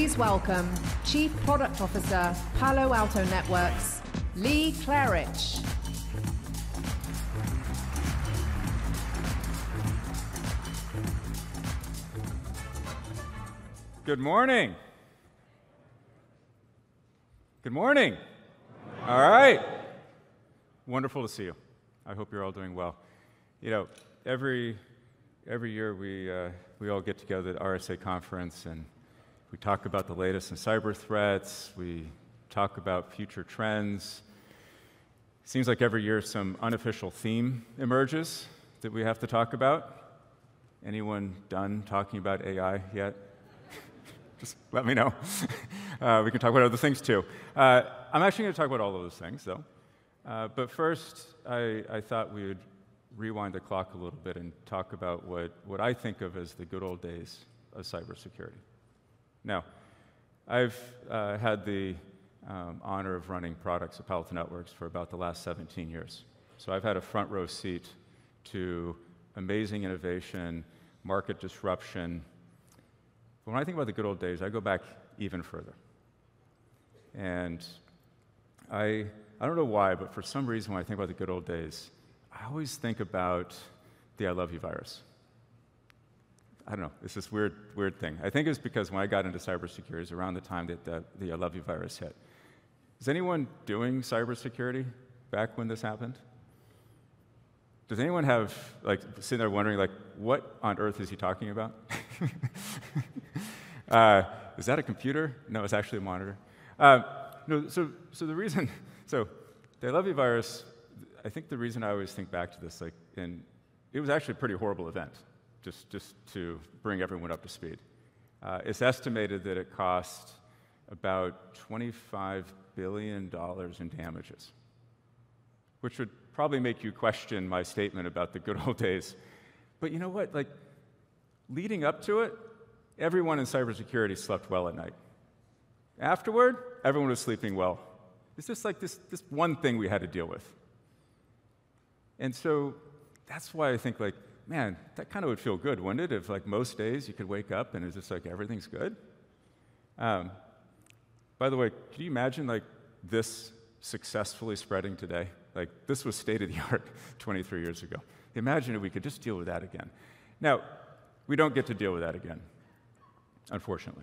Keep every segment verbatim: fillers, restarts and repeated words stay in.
Please welcome Chief Product Officer, Palo Alto Networks, Lee Klarich. Good morning. Good morning. All right. Wonderful to see you. I hope you're all doing well. You know, every every year we uh, we all get together at the R S A conference and we talk about the latest in cyber threats. We talk about future trends. Seems like every year some unofficial theme emerges that we have to talk about. Anyone done talking about A I yet? Just let me know. uh, we can talk about other things too. Uh, I'm actually going to talk about all of those things, though. Uh, but first, I, I thought we would rewind the clock a little bit and talk about what, what I think of as the good old days of cybersecurity. Now, I've uh, had the um, honor of running products at Palo Alto Networks for about the last seventeen years. So I've had a front row seat to amazing innovation, market disruption. But when I think about the good old days, I go back even further. And I, I don't know why, but for some reason when I think about the good old days, I always think about the I love you virus. I don't know, it's this weird, weird thing. I think it's because when I got into cybersecurity, it was around the time that the, the I love you virus hit. Is anyone doing cybersecurity back when this happened? Does anyone have, like, sitting there wondering, like, what on earth is he talking about? uh, is that a computer? No, it's actually a monitor. Uh, no, so, so the reason, so the I love you virus, I think the reason I always think back to this, like, and it was actually a pretty horrible event, just, just to bring everyone up to speed. Uh, it's estimated that it cost about twenty-five billion dollars in damages, which would probably make you question my statement about the good old days. But you know what? Like, leading up to it, everyone in cybersecurity slept well at night. Afterward, everyone was sleeping well. It's just like this, this one thing we had to deal with. And so that's why I think, like, man, that kind of would feel good, wouldn't it? If, like, most days you could wake up and it's just like everything's good. Um, by the way, can you imagine, like, this successfully spreading today? Like, this was state of the art twenty-three years ago. Imagine if we could just deal with that again. Now, we don't get to deal with that again, unfortunately.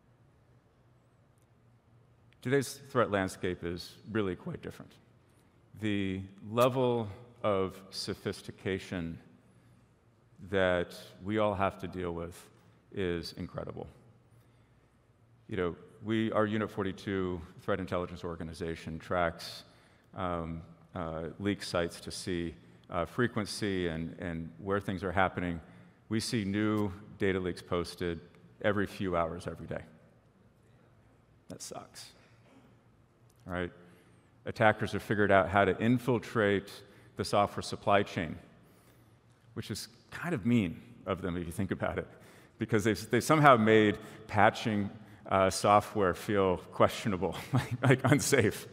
Today's threat landscape is really quite different. The level of sophistication that we all have to deal with is incredible. You know, we, our Unit forty-two threat intelligence organization tracks um, uh, leak sites to see uh, frequency and, and where things are happening. We see new data leaks posted every few hours, every day. That sucks. All right? Attackers have figured out how to infiltrate the software supply chain, which is kind of mean of them if you think about it, because they've, they've somehow made patching uh, software feel questionable, like, like unsafe.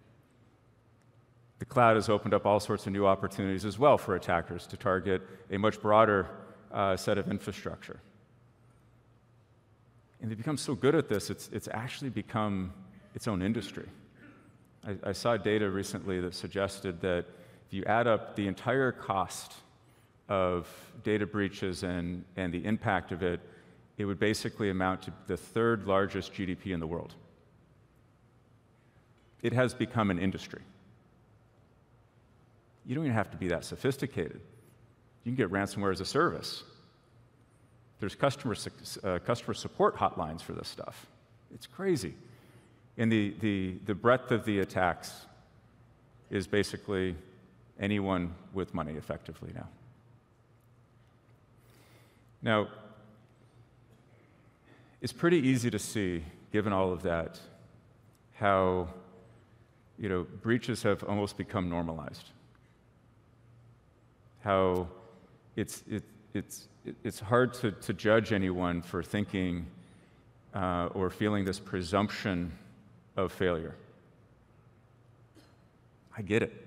The cloud has opened up all sorts of new opportunities as well for attackers to target a much broader uh, set of infrastructure. And they've become so good at this, it's, it's actually become its own industry. I, I saw data recently that suggested that if you add up the entire cost of data breaches and, and the impact of it, it would basically amount to the third largest G D P in the world. It has become an industry. You don't even have to be that sophisticated. You can get ransomware as a service. There's customer, uh, customer support hotlines for this stuff. It's crazy. And the, the, the breadth of the attacks is basically anyone with money, effectively, now. Now, it's pretty easy to see, given all of that, how, you know, breaches have almost become normalized. How it's, it, it's, it's hard to, to judge anyone for thinking uh, or feeling this presumption of failure. I get it.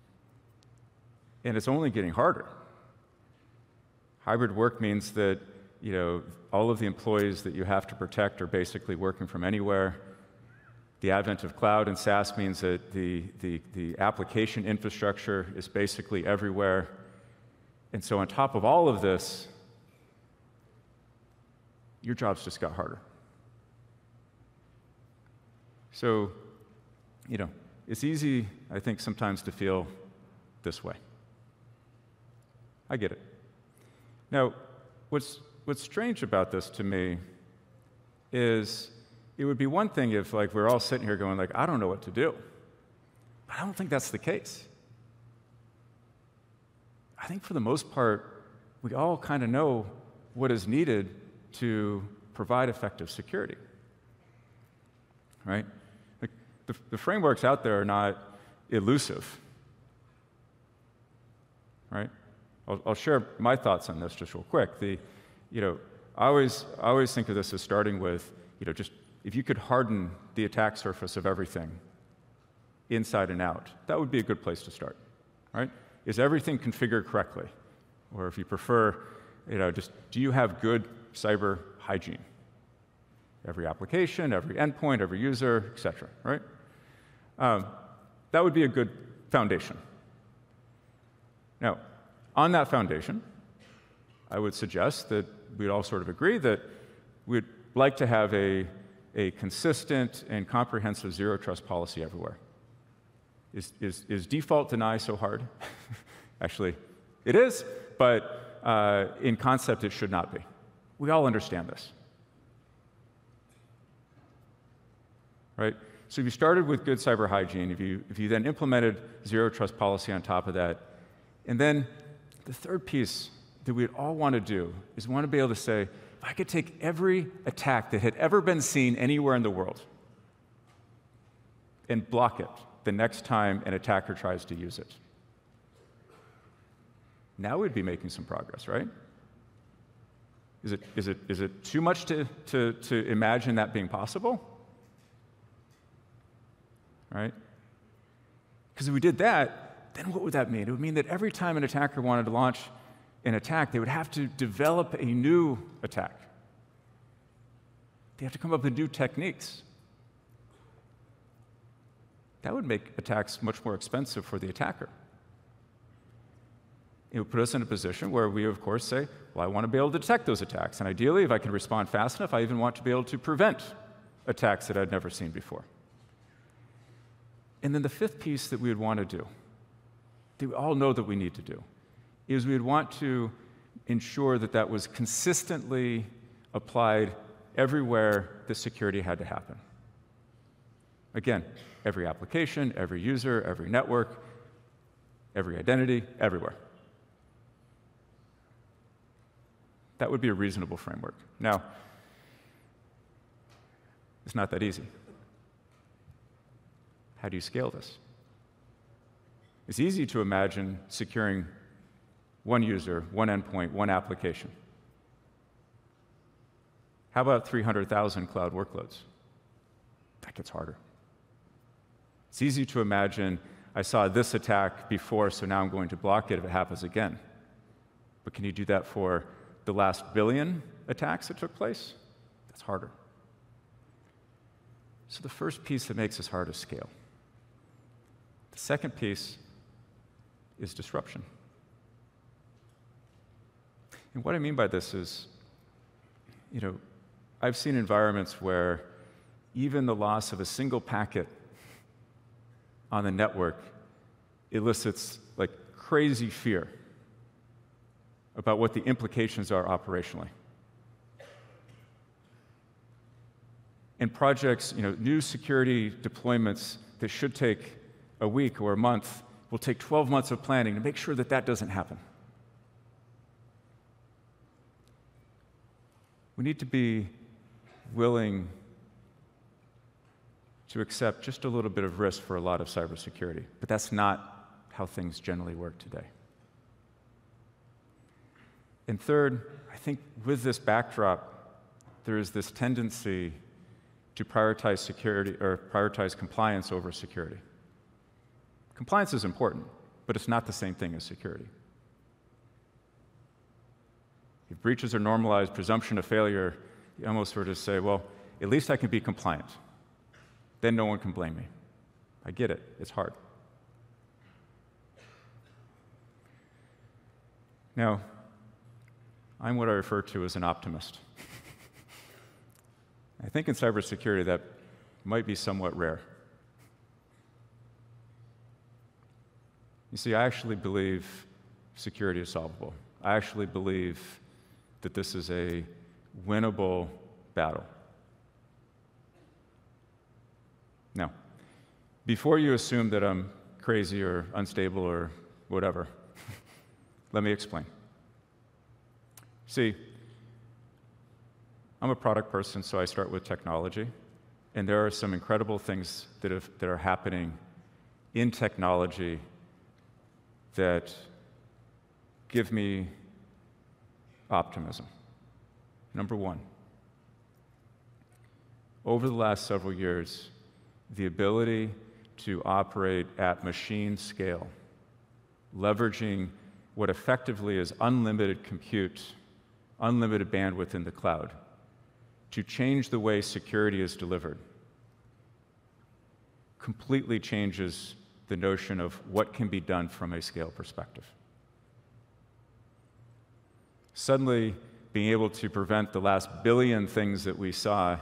And it's only getting harder. Hybrid work means that you know, all of the employees that you have to protect are basically working from anywhere. The advent of cloud and SaaS means that the, the, the application infrastructure is basically everywhere. And so on top of all of this, your jobs just got harder. So, you know, it's easy, I think, sometimes to feel this way. I get it. Now, what's, what's strange about this to me is it would be one thing if, like, we're all sitting here going, like, I don't know what to do. But I don't think that's the case. I think for the most part, we all kind of know what is needed to provide effective security, right? Like, the, the frameworks out there are not elusive, right? I'll, I'll share my thoughts on this just real quick. The, you know, I always, I always think of this as starting with, you know, just if you could harden the attack surface of everything inside and out, that would be a good place to start, right? Is everything configured correctly? Or if you prefer, you know, just do you have good cyber hygiene? Every application, every endpoint, every user, et cetera, right? Um, that would be a good foundation. Now, on that foundation, I would suggest that we'd all sort of agree that we'd like to have a, a consistent and comprehensive zero trust policy everywhere. Is, is, is default deny so hard? Actually, it is, but uh, in concept, it should not be. We all understand this, right? So if you started with good cyber hygiene, if you, if you then implemented zero trust policy on top of that, and then the third piece that we'd all want to do is we want to be able to say, if I could take every attack that had ever been seen anywhere in the world and block it the next time an attacker tries to use it. Now we'd be making some progress, right? Is it, is it, is it too much to, to, to imagine that being possible? Right? Because if we did that, then what would that mean? It would mean that every time an attacker wanted to launch an attack, they would have to develop a new attack. They have to come up with new techniques. That would make attacks much more expensive for the attacker. It would put us in a position where we, of course, say, well, I want to be able to detect those attacks. And ideally, if I can respond fast enough, I even want to be able to prevent attacks that I'd never seen before. And then the fifth piece that we would want to do, that we all know that we need to do, is we would want to ensure that that was consistently applied everywhere the security had to happen. Again, every application, every user, every network, every identity, everywhere. That would be a reasonable framework. Now, it's not that easy. How do you scale this? It's easy to imagine securing one user, one endpoint, one application. How about three hundred thousand cloud workloads? That gets harder. It's easy to imagine, I saw this attack before, so now I'm going to block it if it happens again. But can you do that for the last billion attacks that took place? That's harder. So the first piece that makes this hard is scale. The second piece is disruption. And what I mean by this is, you know, I've seen environments where even the loss of a single packet on the network elicits like crazy fear about what the implications are operationally. And projects, you know, new security deployments that should take a week or a month will take twelve months of planning to make sure that that doesn't happen. We need to be willing to accept just a little bit of risk for a lot of cybersecurity, but that's not how things generally work today. And third, I think with this backdrop, there is this tendency to prioritize security or prioritize compliance over security. Compliance is important, but it's not the same thing as security. If breaches are normalized, presumption of failure, you almost sort of say, well, at least I can be compliant. Then no one can blame me. I get it. It's hard. Now, I'm what I refer to as an optimist. I think in cybersecurity that might be somewhat rare. You see, I actually believe security is solvable. I actually believe that this is a winnable battle. Now, before you assume that I'm crazy or unstable or whatever, let me explain. See, I'm a product person, so I start with technology, and there are some incredible things that, have, that are happening in technology that give me optimism. Number one, over the last several years, the ability to operate at machine scale, leveraging what effectively is unlimited compute, unlimited bandwidth in the cloud, to change the way security is delivered, completely changes the notion of what can be done from a scale perspective. Suddenly, being able to prevent the last billion things that we saw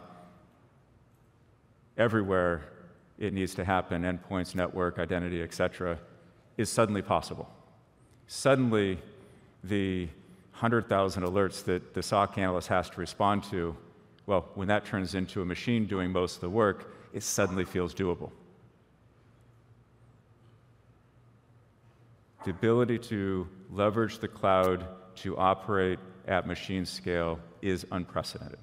everywhere it needs to happen, endpoints, network, identity, et cetera, is suddenly possible. Suddenly, the one hundred thousand alerts that the S O C analyst has to respond to, well, when that turns into a machine doing most of the work, it suddenly feels doable. The ability to leverage the cloud to operate at machine scale is unprecedented.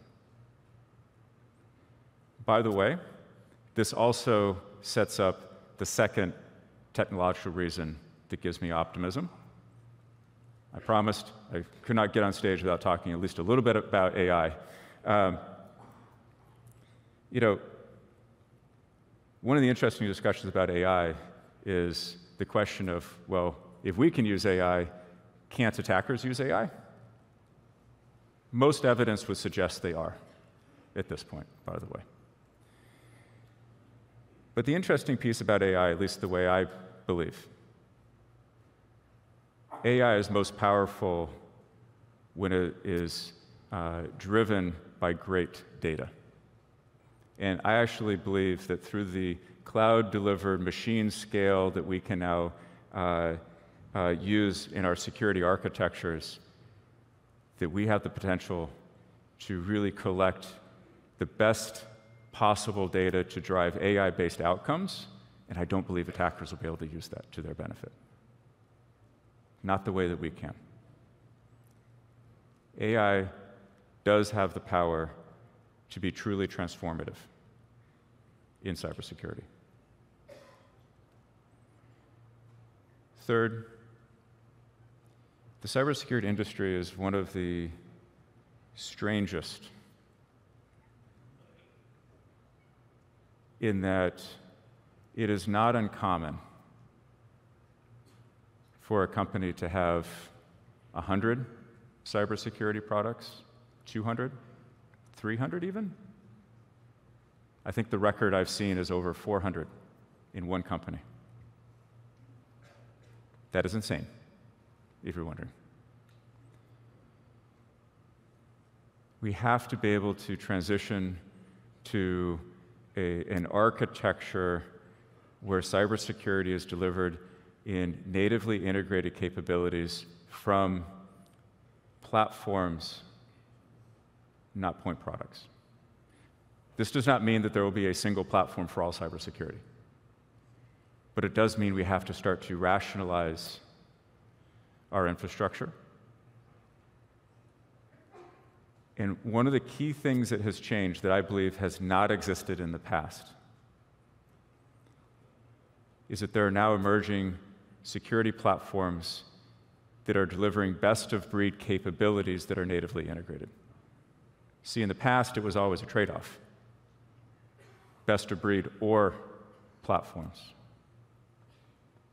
By the way, this also sets up the second technological reason that gives me optimism. I promised I could not get on stage without talking at least a little bit about A I. Um, you know, one of the interesting discussions about A I is the question of, well, if we can use A I, can't attackers use A I? Most evidence would suggest they are at this point, by the way. But the interesting piece about A I, at least the way I believe, A I is most powerful when it is uh, driven by great data. And I actually believe that through the cloud-delivered machine scale that we can now uh, uh, use in our security architectures, that we have the potential to really collect the best possible data to drive A I-based outcomes, and I don't believe attackers will be able to use that to their benefit. Not the way that we can. A I does have the power to be truly transformative in cybersecurity. Third, the cybersecurity industry is one of the strangest in that it is not uncommon for a company to have one hundred cybersecurity products, two hundred, three hundred even. I think the record I've seen is over four hundred in one company. That is insane, if you're wondering. We have to be able to transition to a, an architecture where cybersecurity is delivered in natively integrated capabilities from platforms, not point products. This does not mean that there will be a single platform for all cybersecurity. But it does mean we have to start to rationalize our infrastructure. And one of the key things that has changed that I believe has not existed in the past is that there are now emerging security platforms that are delivering best-of-breed capabilities that are natively integrated. See, in the past, it was always a trade-off. Best-of-breed or platforms.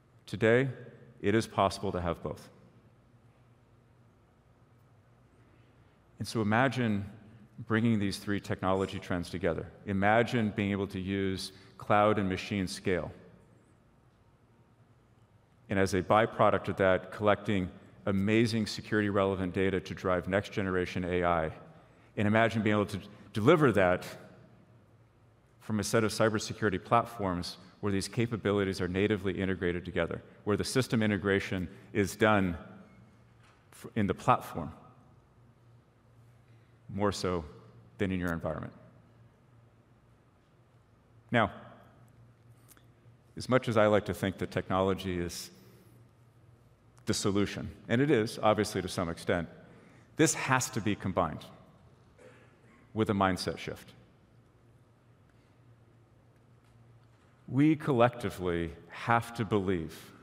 Today, it is possible to have both. And so imagine bringing these three technology trends together. Imagine being able to use cloud and machine scale. And as a byproduct of that, collecting amazing security-relevant data to drive next-generation A I. And imagine being able to deliver that from a set of cybersecurity platforms where these capabilities are natively integrated together, where the system integration is done in the platform, more so than in your environment. Now, as much as I like to think that technology is the solution, and it is, obviously, to some extent, this has to be combined with a mindset shift. We collectively have to believe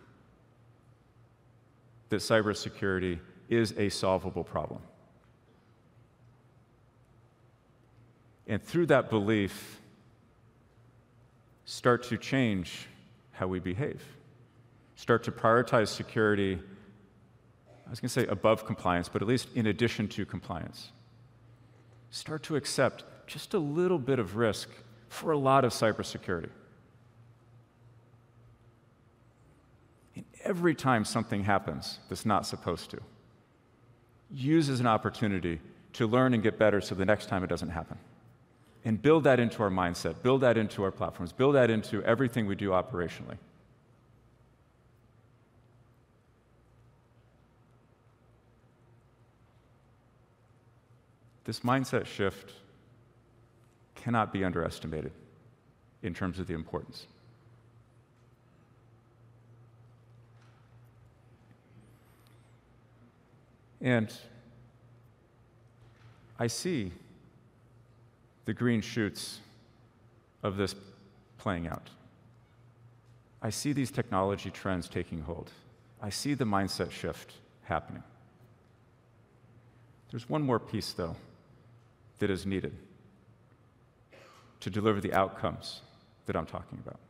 that cybersecurity is a solvable problem. And through that belief, start to change how we behave. Start to prioritize security, I was going to say above compliance, but at least in addition to compliance. Start to accept just a little bit of risk for a lot of cybersecurity. And every time something happens that's not supposed to, use as an opportunity to learn and get better so the next time it doesn't happen. And build that into our mindset, build that into our platforms, build that into everything we do operationally. This mindset shift cannot be underestimated in terms of the importance. And I see the green shoots of this playing out. I see these technology trends taking hold. I see the mindset shift happening. There's one more piece, though, that is needed to deliver the outcomes that I'm talking about.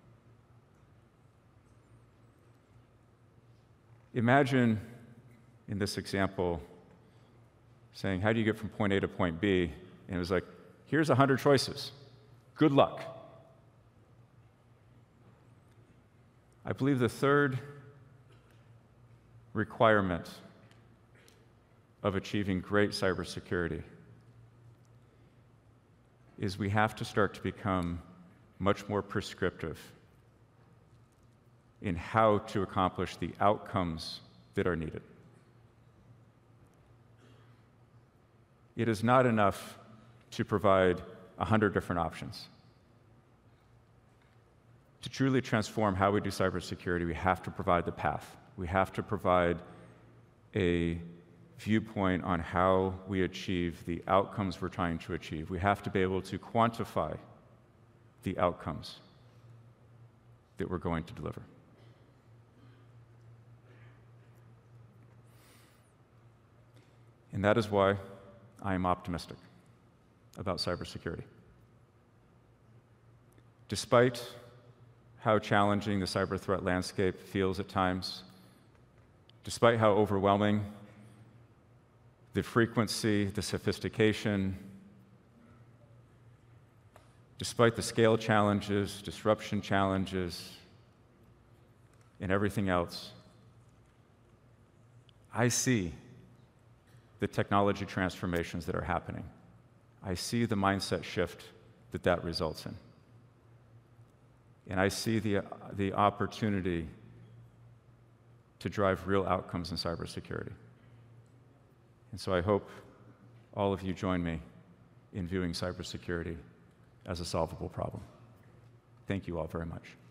Imagine, in this example, saying, how do you get from point A to point B? And it was like, here's a hundred choices. Good luck. I believe the third requirement of achieving great cybersecurity is we have to start to become much more prescriptive in how to accomplish the outcomes that are needed. It is not enough to provide a hundred different options. To truly transform how we do cybersecurity, we have to provide the path. We have to provide a viewpoint on how we achieve the outcomes we're trying to achieve. We have to be able to quantify the outcomes that we're going to deliver. And that is why I am optimistic about cybersecurity. Despite how challenging the cyber threat landscape feels at times, despite how overwhelming the frequency, the sophistication, despite the scale challenges, disruption challenges, and everything else, I see the technology transformations that are happening. I see the mindset shift that that results in. And I see the, the opportunity to drive real outcomes in cybersecurity. And so I hope all of you join me in viewing cybersecurity as a solvable problem. Thank you all very much.